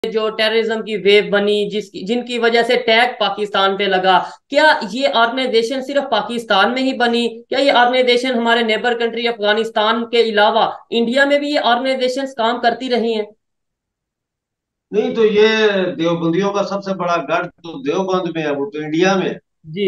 जो टेररिज्म की वेव बनी, जिनकी वजह से टैग पाकिस्तान पे लगा, क्या ये ऑर्गेनाइजेशन सिर्फ पाकिस्तान में ही बनी? क्या ये ऑर्गेनाइजेशन हमारे नेबर कंट्री अफगानिस्तान के अलावा इंडिया में भी ये ऑर्गेनाइजेशंस काम करती रही हैं? नहीं तो ये देवबंदियों का सबसे बड़ा गढ़ तो देवबंद में है, वो तो इंडिया में है। जी।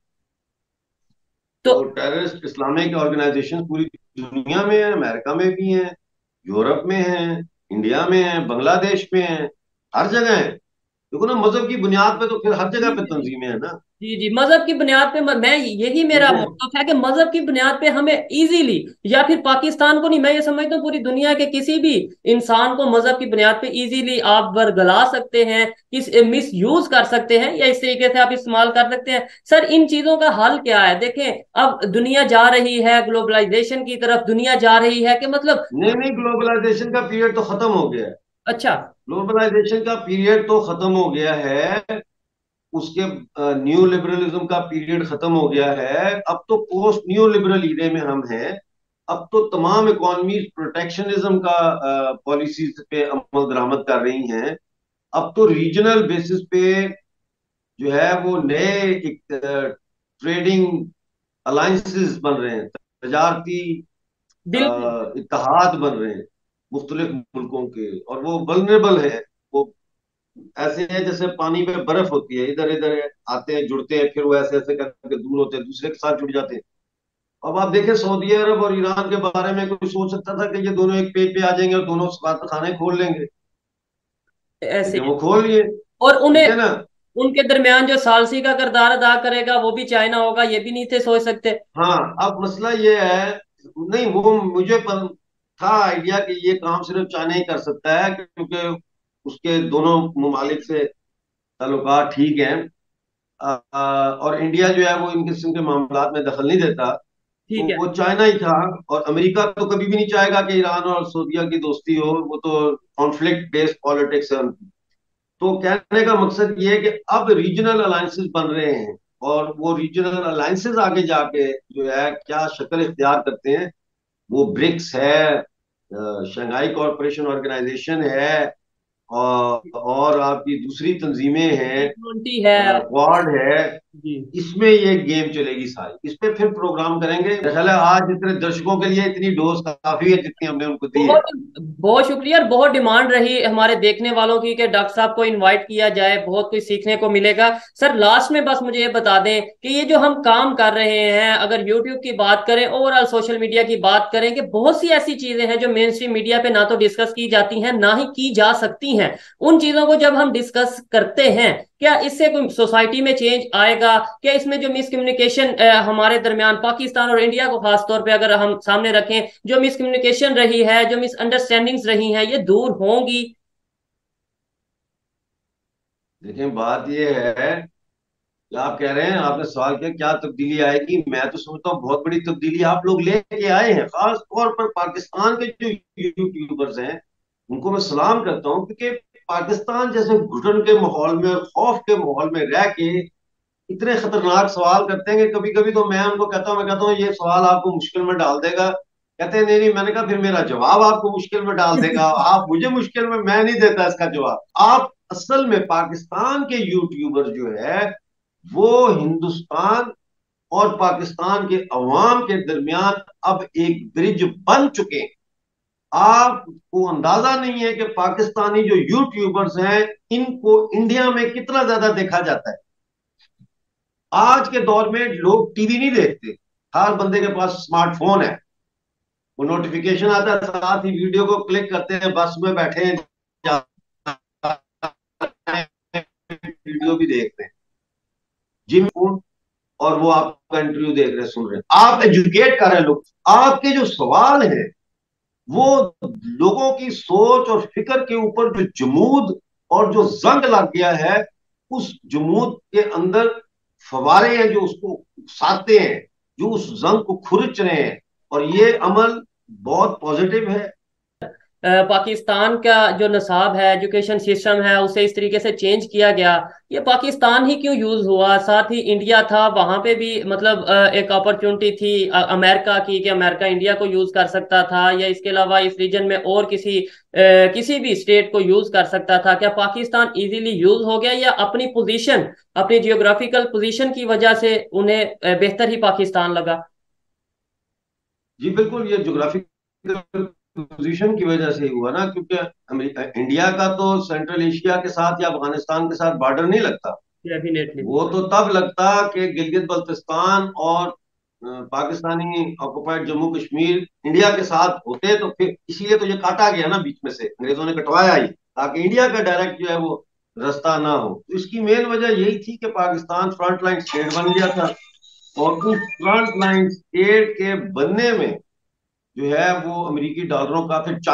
तो तो टेररिस्ट इस्लामिक ऑर्गेनाइजेशन पूरी दुनिया में है, अमेरिका में भी है, यूरोप में है, इंडिया में है, बांग्लादेश में है, हर जगह है। देखो ना, मजहब की बुनियाद पे तो फिर हर जी जगह पे जी जी तंजीमें है ना। जी जी, मजहब की बुनियाद पे मैं यही मेरा ठीक है। मोटिव है कि मजहब की बुनियाद पे हमें इजीली, या फिर पाकिस्तान को नहीं, मैं ये समझता हूँ पूरी दुनिया के किसी भी इंसान को मजहब की बुनियाद पे इजीली आप बरगला सकते हैं, किस मिस यूज कर सकते हैं, या इस तरीके से आप इस्तेमाल कर सकते हैं। सर, इन चीजों का हल क्या है? देखें, अब दुनिया जा रही है ग्लोबलाइजेशन की तरफ, दुनिया जा रही है कि मतलब। नहीं नहीं, ग्लोबलाइजेशन का पीरियड तो खत्म हो गया है। अच्छा। ग्लोबलाइजेशन का पीरियड तो खत्म हो गया है। उसके न्यू लिबरलिज्म का पीरियड खत्म हो गया है। अब तो पोस्ट न्यू लिबरल ईरे में हम हैं। अब तो तमाम इकोनॉमी प्रोटेक्शनिज्म का पॉलिसीज पे अमल दरामद कर रही हैं। अब तो रीजनल बेसिस पे जो है वो नए एक ट्रेडिंग अलायंसेस बन रहे हैं, तजारती बिल्कुल। इत्तेहाद बन रहे हैं मुख्तलिफ मुल्कों के, और वो वल्नरेबल है। वो ऐसे है जैसे पानी में बर्फ होती है, इधर इधर आते हैं, जुड़ते हैं, फिर वो ऐसे ऐसे करके दूर होते हैं, दूसरे के साथ जुड़ जाते हैं। अब आप देखें, सऊदी अरब और ईरान के बारे में कोई सोच सकता था कि ये दोनों एक पेज पे आ जाएंगे और दोनों सफारत खाने खोल लेंगे? ऐसे लेकिन ही वो खोल लिए। और ठीक उन्हें, है ना। उनके दर्मियान जो सालसी का किरदार अदा करेगा वो भी चाइना होगा, ये भी नहीं थे सोच सकते? हाँ, अब मसला ये है। नहीं, वो मुझे था आइडिया कि ये काम सिर्फ चाइना ही कर सकता है, क्योंकि उसके दोनों ममालिक से ताल्लुकात ठीक हैं। और इंडिया जो है वो इन किस्म के मामलात में दखल नहीं देता। ठीक तो है। वो चाइना ही था। और अमेरिका तो कभी भी नहीं चाहेगा कि ईरान और सऊदीया की दोस्ती हो, वो तो कॉन्फ्लिक्ट बेस्ड पॉलिटिक्स है उनकी। तो कहने का मकसद ये है कि अब रीजनल अलायंसेस बन रहे हैं, और वो रीजनल अलायंसेस आगे जाके जो है क्या शक्ल इख्तियार करते हैं। वो ब्रिक्स है, शंघाई कॉरपोरेशन ऑर्गेनाइजेशन है, और आपकी दूसरी तंजीमें हैं, G20 है। क्वाड है। जी। इसमें ये गेम चलेगी सारी, इस पे फिर प्रोग्राम करेंगे। मेरा ख्याल है आज इतने दर्शकों के लिए इतनी डोज काफी है जितनी हमने उनको दी है। बहुत बहुत शुक्रिया, और बहुत डिमांड रही हमारे देखने वालों की कि डॉक्टर साहब को इनवाइट किया जाए, बहुत कुछ सीखने को मिलेगा। सर, लास्ट में बस मुझे ये बता दें कि ये जो हम काम कर रहे हैं, अगर यूट्यूब की बात करें, ओवरऑल सोशल मीडिया की बात करें, कि बहुत सी ऐसी चीजें हैं जो मेन स्ट्रीम मीडिया पे ना तो डिस्कस की जाती हैं, ना ही की जा सकती हैं। उन चीजों को जब हम डिस्कस करते हैं, क्या इससे कोई सोसाइटी में चेंज आएगा? क्या इसमें जो मिसकम्युनिकेशन हमारे दरमियान पाकिस्तान और इंडिया को खास तौर पे अगर हम सामने रखें, जो मिसकम्युनिकेशन रही है, जो मिसअंडरस्टैंडिंग्स रही हैं, ये दूर होंगी? लेकिन बात यह है कि आप कह रहे हैं, आपने सवाल किया क्या तब्दीली आएगी। मैं तो समझता हूँ बहुत बड़ी तब्दीली आप लोग लेके आए हैं, खास तौर पर पाकिस्तान के जो यूट्यूबर्स हैं उनको मैं सलाम करता हूँ, क्योंकि पाकिस्तान जैसे घुटन के माहौल में और खौफ के माहौल में रह के इतने खतरनाक सवाल करते हैं कि कभी कभी तो मैं उनको कहता हूँ, मैं कहता हूँ ये सवाल आपको मुश्किल में डाल देगा। कहते हैं नहीं नहीं, मैंने कहा फिर मेरा जवाब आपको मुश्किल में डाल देगा, आप मुझे मुश्किल में, मैं नहीं देता इसका जवाब। आप असल में पाकिस्तान के यूट्यूबर जो है वो हिंदुस्तान और पाकिस्तान के अवाम के दरमियान अब एक ब्रिज बन चुके हैं। आपको अंदाजा नहीं है कि पाकिस्तानी जो यूट्यूबर्स हैं इनको इंडिया में कितना ज्यादा देखा जाता है। आज के दौर में लोग टीवी नहीं देखते, हर बंदे के पास स्मार्टफोन है। वो नोटिफिकेशन आता है, साथ ही वीडियो को क्लिक करते हैं, बस में बैठे हैं, वीडियो भी देखते हैं, जिम, और वो आपका इंटरव्यू देख रहे हैं, सुन रहे हैं, आप एजुकेट कर रहे हैं लोग। आपके जो सवाल है वो लोगों की सोच और फिक्र के ऊपर जो जमूद और जो जंग लग गया है, उस जमूद के अंदर फवारे हैं जो उसको उकसाते हैं, जो उस जंग को खुरच रहे हैं। और ये अमल बहुत पॉजिटिव है। पाकिस्तान का जो निसाब है, एजुकेशन सिस्टम है, उसे इस तरीके से चेंज किया गया, ये पाकिस्तान ही क्यों यूज हुआ? साथ ही इंडिया था, वहां पे भी मतलब एक अपॉर्चुनिटी थी अमेरिका की कि अमेरिका इंडिया को यूज कर सकता था, या इसके अलावा इस रीजन में और किसी भी स्टेट को यूज कर सकता था। क्या पाकिस्तान इजीली यूज हो गया, या अपनी पोजीशन, अपनी जियोग्राफिकल पोजीशन की वजह से उन्हें बेहतर ही पाकिस्तान लगा? जी बिल्कुल, ये जोग्राफिकल पोजीशन की वजह से ही हुआ ना, क्योंकि इंडिया का तो सेंट्रल एशिया के साथ या अफगानिस्तान के साथ बॉर्डर नहीं लगता। डेफिनेटली। वो तो तब लगता कि गिलगित बल्तिस्तान और पाकिस्तानी ऑक्युपाइड जम्मू कश्मीर इंडिया के साथ होते, तो फिर इसीलिए तो ये काटा गया ना बीच में से, अंग्रेजों ने कटवाया ही ताकि इंडिया का डायरेक्ट जो है वो रास्ता ना हो। तो इसकी मेन वजह यही थी कि पाकिस्तान फ्रंट लाइन स्टेट बन गया था, और उस फ्रंट लाइन स्टेट के बनने में जो है वो अमेरिकी डॉलरों का, फिर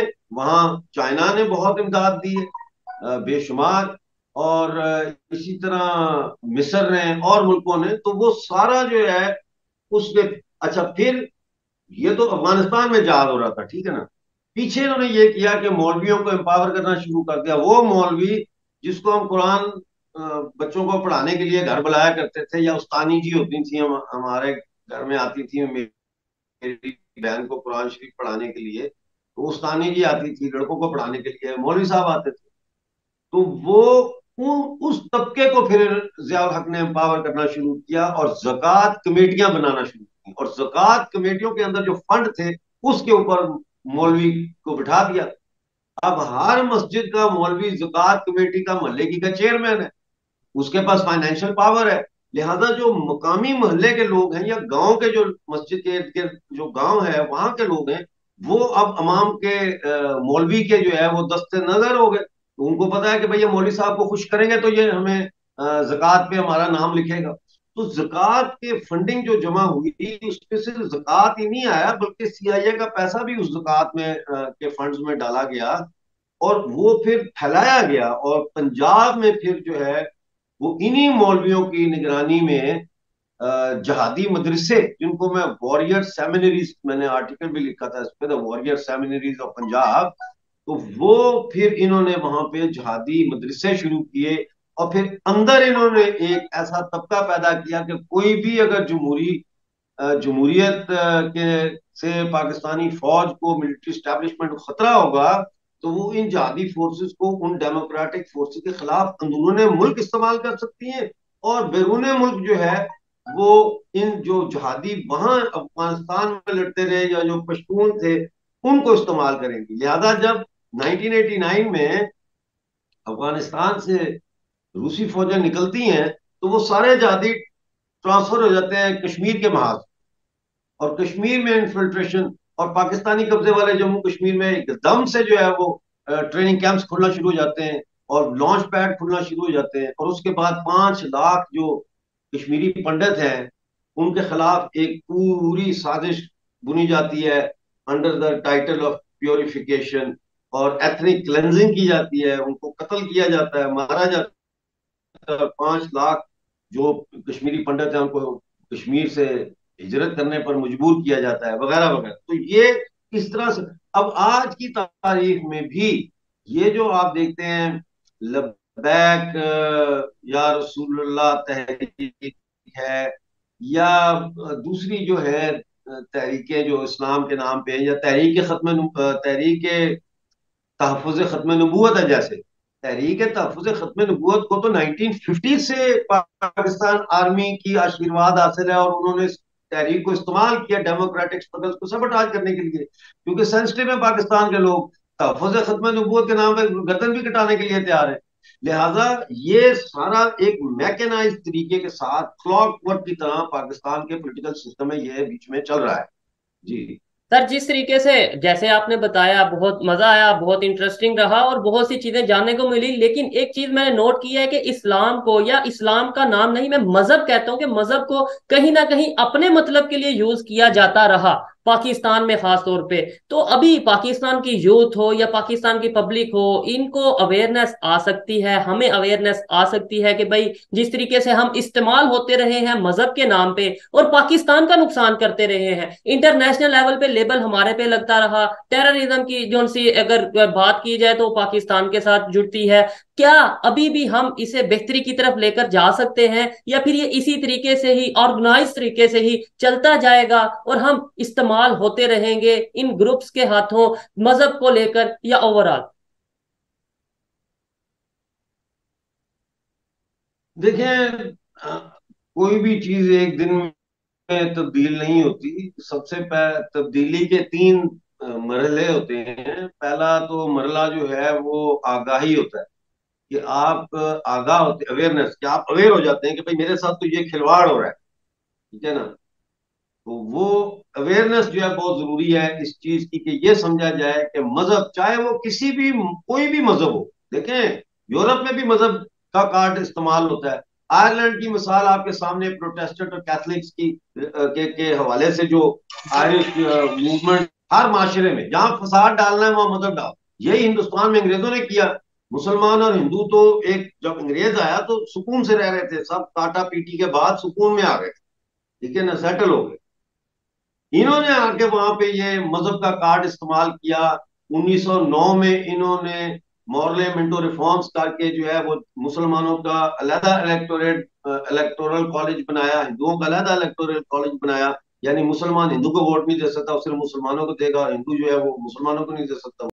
चाइना ने बहुत इमदाद दी है, बेशुमार। और इसी तरह मिस्र ने और मुल्कों ने, तो वो सारा जो है उसके। अच्छा, फिर ये तो अफगानिस्तान में जहाद हो रहा था, ठीक है ना। पीछे इन्होंने ये किया कि मौलवियों को एम्पावर करना शुरू कर दिया। वो मौलवी जिसको हम कुरान बच्चों को पढ़ाने के लिए घर बुलाया करते थे, या उस्तानी जी होती थी, हमारे घर में आती थी, मेरी बहन को कुरान शरीफ पढ़ाने के लिए, तो उस्तानी जी आती थी, लड़कों को पढ़ाने के लिए मौलवी साहब आते थे। तो वो उस तबके को फिर जियाउल हक ने एम्पावर करना शुरू किया, और जक़ात कमेटियां बनाना शुरू की, और जक़ात कमेटियों के अंदर जो फंड थे उसके ऊपर मौलवी को बिठा दिया। अब हर मस्जिद का मौलवी जक़ात कमेटी का, मोहल्ले की का चेयरमैन है, उसके पास फाइनेंशियल पावर है। लिहाजा जो मकामी मोहल्ले के लोग हैं, या गांव के जो मस्जिद के इर्द गिर्द जो गांव है वहां के लोग हैं, वो अब अमाम के मौलवी के जो है वो दस्ते नजर हो गए। तो उनको पता है कि भाई ये मौलवी साहब को खुश करेंगे तो ये हमें जक़ात पे हमारा नाम लिखेगा। तो जक़ात के फंडिंग जो जमा हुई, उसमें सिर्फ जक़ात ही नहीं आया, बल्कि सीआईए का पैसा भी उस जक़ात में के फंड्स में डाला गया, और वो फिर फैलाया गया। और पंजाब में फिर जो है वो इन्हीं मौलवियों की निगरानी में जहादी मदरसे, जिनको मैं वॉरियर सेमिनरीज, मैंने आर्टिकल भी लिखा था इस पे, the warrior seminaries of Punjab. तो वो फिर इन्होंने वहां पे जहादी मदरसे शुरू किए, और फिर अंदर इन्होंने एक ऐसा तबका पैदा किया कि कोई भी अगर जमहूरियत के से पाकिस्तानी फौज को, मिलिट्री स्टैब्लिशमेंट को खतरा होगा, तो वो इन जहादी फोर्सेस को, उन डेमोक्रेटिक फोर्सेस के खिलाफ अंदरूने मुल्क इस्तेमाल कर सकती हैं, और बैरूने मुल्क जो है वो इन जो जहादी वहां अफगानिस्तान में लड़ते रहे या जो पश्तून थे उनको इस्तेमाल करेंगी। लिहाजा जब 1989 में अफगानिस्तान से रूसी फौजें निकलती हैं, तो वो सारे जहादी ट्रांसफर हो जाते हैं कश्मीर के महाज, और कश्मीर में इन्फिल्ट्रेशन, और पाकिस्तानी कब्जे वाले जम्मू कश्मीर में एकदम से जो है वो ट्रेनिंग कैंप्स खुलना शुरू हो जाते हैं, और लॉन्च पैड खुलना शुरू हो जाते हैं। और उसके बाद 5 लाख जो कश्मीरी पंडित हैं उनके खिलाफ एक पूरी साजिश बुनी जाती है, under the title of purification, और एथनिक क्लेंजिंग की जाती है, उनको कत्ल किया जाता है, मारा जाता है। 5 लाख जो कश्मीरी पंडित हैं उनको कश्मीर से हिजरत करने पर मजबूर किया जाता है, वगैरह वगैरह। तो ये इस तरह से अब आज की तारीख में भी ये जो आप देखते हैं, लब्बैक या रसूलुल्लाह तहरीक है, या दूसरी जो है तहरीकें जो इस्लाम के नाम पे, या तहरीक तहफ़्फ़ुज़ ख़त्म नबूवत है, जैसे तहरीक तहफ़्फ़ुज़ ख़त्म नबूवत को तो 1950 से पाकिस्तान आर्मी की आशीर्वाद हासिल है, और उन्होंने इस तहरीक को इस्तेमाल किया डेमोक्रेटिक स्ट्रगल्स को सबटाज करने के लिए, क्योंकि सेंसिटिव है पाकिस्तान के लोग, तहफ़्फ़ुज़ ख़त्म नबूवत के नाम पर गर्दन भी कटाने के लिए तैयार है। लिहाजा ये सारा एक मैकेनाइज तरीके के साथ क्लॉक वर्क की तरह पाकिस्तान के पोलिटिकल सिस्टम में ये बीच में चल रहा है। जी सर, जिस तरीके से जैसे आपने बताया, बहुत मजा आया, बहुत इंटरेस्टिंग रहा और बहुत सी चीजें जानने को मिली। लेकिन एक चीज मैंने नोट की है कि इस्लाम को, या इस्लाम का नाम नहीं, मैं मजहब कहता हूँ कि मजहब को कहीं ना कहीं अपने मतलब के लिए यूज किया जाता रहा। पाकिस्तान में खास तौर पे। तो अभी पाकिस्तान की यूथ हो या पाकिस्तान की पब्लिक हो, इनको अवेयरनेस आ सकती है, हमें अवेयरनेस आ सकती है कि भाई जिस तरीके से हम इस्तेमाल होते रहे हैं मजहब के नाम पे और पाकिस्तान का नुकसान करते रहे हैं, इंटरनेशनल लेवल पे लेबल हमारे पे लगता रहा, टेररिज्म की जो सी अगर बात की जाए तो पाकिस्तान के साथ जुड़ती है। क्या अभी भी हम इसे बेहतरी की तरफ लेकर जा सकते हैं, या फिर ये इसी तरीके से ही ऑर्गेनाइज तरीके से ही चलता जाएगा और हम इस्तेमाल होते रहेंगे इन ग्रुप्स के हाथों मजहब को लेकर, या ओवरऑल? देखें, कोई भी चीज एक दिन में तब्दील नहीं होती। सबसे तब्दीली के तीन मरहले होते हैं। पहला तो मरला जो है वो आगाही होता है, कि आप आगाह होते, अवेयरनेस, कि आप अवेयर हो जाते हैं कि भाई मेरे साथ तो ये खिलवाड़ हो रहा है। ठीक है ना? तो वो अवेयरनेस जो है बहुत जरूरी है इस चीज की, कि ये समझा जाए कि मजहब, चाहे वो किसी भी, कोई भी मजहब हो। देखें, यूरोप में भी मजहब का कार्ड इस्तेमाल होता है। आयरलैंड की मिसाल आपके सामने प्रोटेस्टेंट और कैथलिक्स की के हवाले से जो आयरिश मूवमेंट, हर माशरे में जहां फसाद डालना है वहां मजहब डाल। यही हिंदुस्तान में अंग्रेजों ने किया। मुसलमान और हिंदू तो एक, जब अंग्रेज आया तो सुकून से रह रहे थे, सब काटा पीटी के बाद सुकून में आ गए थे। ठीक है ना? सेटल हो गए। इन्होंने आके वहां पे ये मजहब का कार्ड इस्तेमाल किया। 1909 में इन्होंने मॉरले मिंटो रिफॉर्म्स करके जो है वो मुसलमानों का अलहदा इलेक्टोरल कॉलेज बनाया, हिंदुओं का अलहदा इलेक्टोरल कॉलेज बनाया। यानी मुसलमान हिंदू को वोट नहीं दे सकता, वो सिर्फ मुसलमानों को देगा, और हिंदू जो है वो मुसलमानों को नहीं दे सकता।